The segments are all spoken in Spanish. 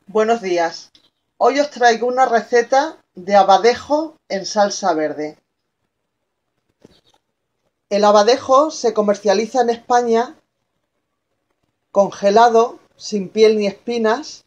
Buenos días. Hoy os traigo una receta de abadejo en salsa verde. El abadejo se comercializa en España congelado, sin piel ni espinas.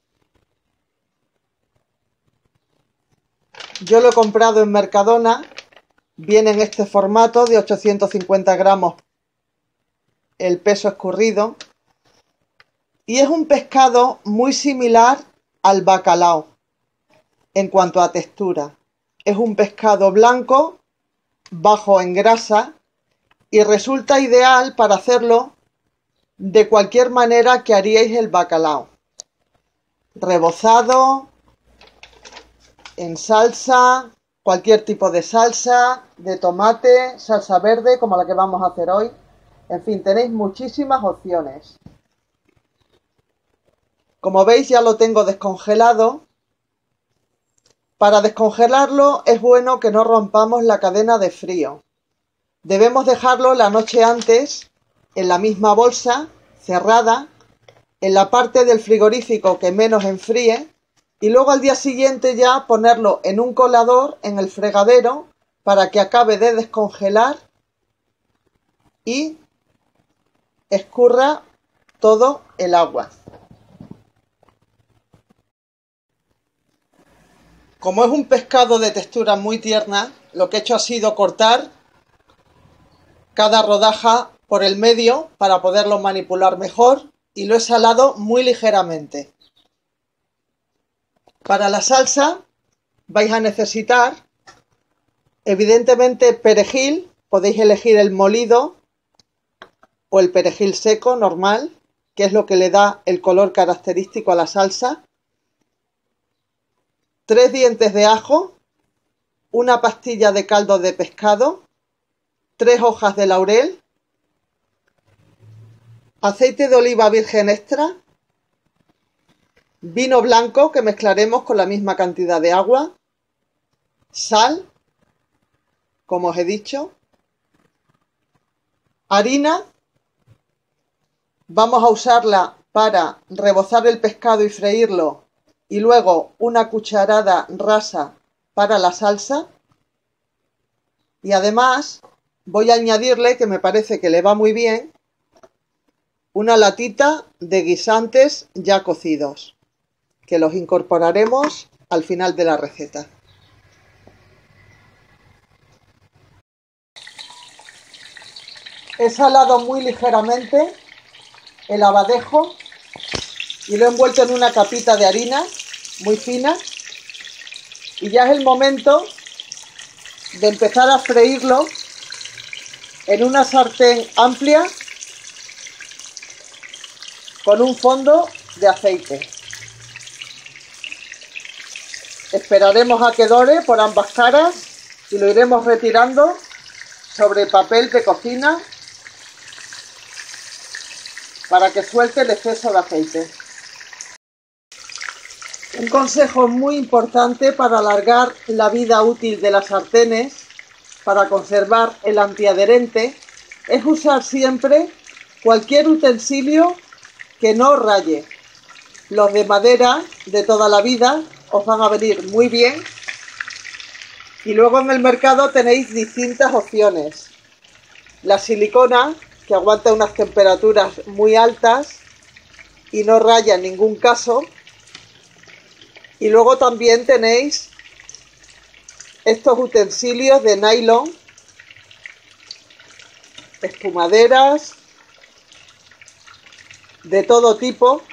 Yo lo he comprado en Mercadona. Viene en este formato de 850 gramos el peso escurrido. Y es un pescado muy similar al bacalao en cuanto a textura. Es un pescado blanco, bajo en grasa, y resulta ideal para hacerlo de cualquier manera que haríais el bacalao. Rebozado, en salsa, cualquier tipo de salsa, de tomate, salsa verde como la que vamos a hacer hoy. En fin, tenéis muchísimas opciones. Como veis, ya lo tengo descongelado. Para descongelarlo es bueno que no rompamos la cadena de frío. Debemos dejarlo la noche antes en la misma bolsa, cerrada, en la parte del frigorífico que menos enfríe, y luego al día siguiente ya ponerlo en un colador en el fregadero para que acabe de descongelar y escurra todo el agua. Como es un pescado de textura muy tierna, lo que he hecho ha sido cortar cada rodaja por el medio para poderlo manipular mejor y lo he salado muy ligeramente. Para la salsa vais a necesitar evidentemente perejil. Podéis elegir el molido o el perejil seco normal, que es lo que le da el color característico a la salsa. 3 dientes de ajo, una pastilla de caldo de pescado, 3 hojas de laurel, aceite de oliva virgen extra, vino blanco que mezclaremos con la misma cantidad de agua, sal, como os he dicho, harina. Vamos a usarla para rebozar el pescado y freírlo, y luego una cucharada rasa para la salsa. Y además voy a añadirle, que me parece que le va muy bien, una latita de guisantes ya cocidos, que los incorporaremos al final de la receta. He salado muy ligeramente el abadejo y lo he envuelto en una capita de harina muy fina, y ya es el momento de empezar a freírlo en una sartén amplia con un fondo de aceite. Esperaremos a que dore por ambas caras y lo iremos retirando sobre papel de cocina para que suelte el exceso de aceite. Un consejo muy importante para alargar la vida útil de las sartenes, para conservar el antiadherente, es usar siempre cualquier utensilio que no raye. Los de madera de toda la vida os van a venir muy bien, y luego en el mercado tenéis distintas opciones. La silicona, que aguanta unas temperaturas muy altas y no raya en ningún caso. Y luego también tenéis estos utensilios de nylon, espumaderas de todo tipo,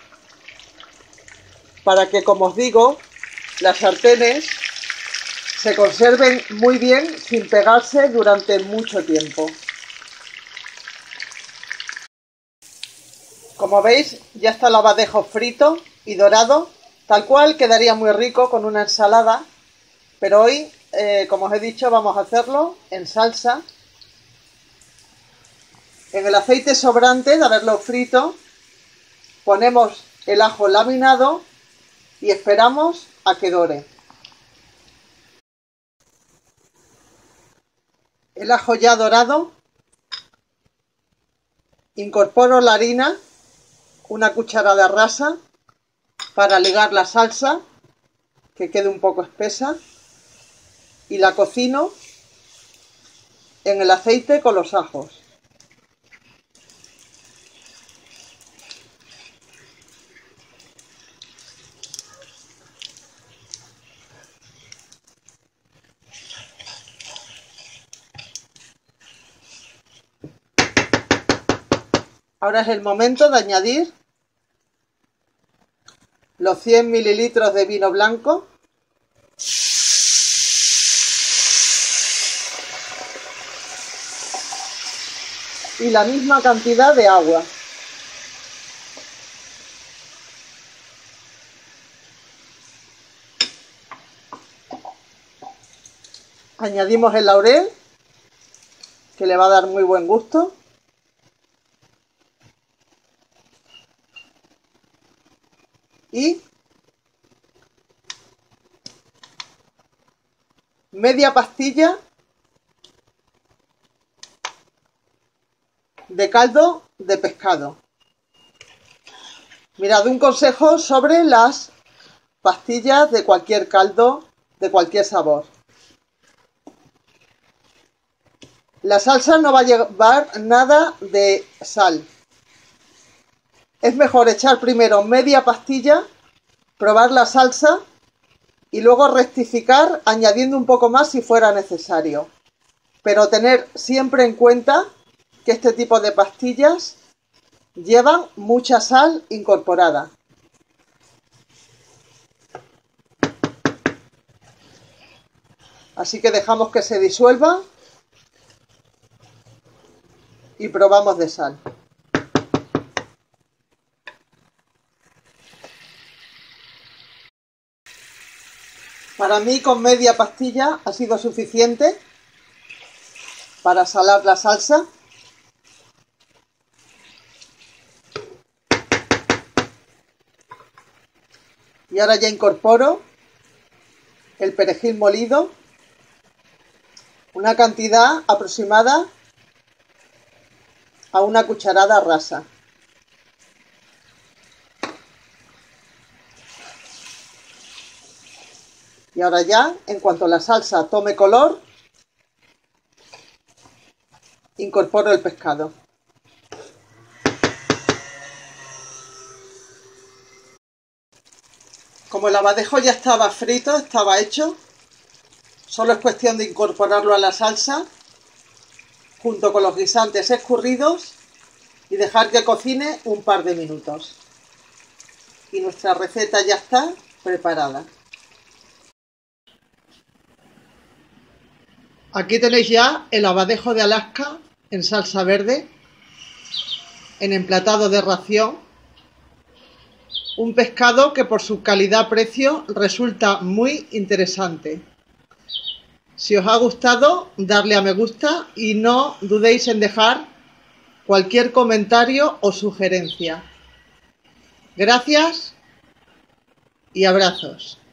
para que, como os digo, las sartenes se conserven muy bien sin pegarse durante mucho tiempo. Como veis, ya está el abadejo frito y dorado. Tal cual quedaría muy rico con una ensalada, pero hoy, como os he dicho, vamos a hacerlo en salsa. En el aceite sobrante de haberlo frito, ponemos el ajo laminado y esperamos a que dore. El ajo ya dorado, incorporo la harina, una cucharada rasa, para ligar la salsa, que quede un poco espesa, y la cocino en el aceite con los ajos. Ahora es el momento de añadir los 100 mililitros de vino blanco y la misma cantidad de agua. Añadimos el laurel, que le va a dar muy buen gusto. Y media pastilla de caldo de pescado. Mirad, un consejo sobre las pastillas de cualquier caldo, de cualquier sabor. La salsa no va a llevar nada de sal. Es mejor echar primero media pastilla, probar la salsa y luego rectificar añadiendo un poco más si fuera necesario. Pero tener siempre en cuenta que este tipo de pastillas llevan mucha sal incorporada. Así que dejamos que se disuelva y probamos de sal. Para mí con media pastilla ha sido suficiente para salar la salsa. Y ahora ya incorporo el perejil molido, una cantidad aproximada a una cucharada rasa. Y ahora ya, en cuanto la salsa tome color, incorporo el pescado. Como el abadejo ya estaba frito, estaba hecho, solo es cuestión de incorporarlo a la salsa junto con los guisantes escurridos y dejar que cocine un par de minutos. Y nuestra receta ya está preparada. Aquí tenéis ya el abadejo de Alaska en salsa verde, en emplatado de ración. Un pescado que por su calidad-precio resulta muy interesante. Si os ha gustado, darle a me gusta y no dudéis en dejar cualquier comentario o sugerencia. Gracias y abrazos.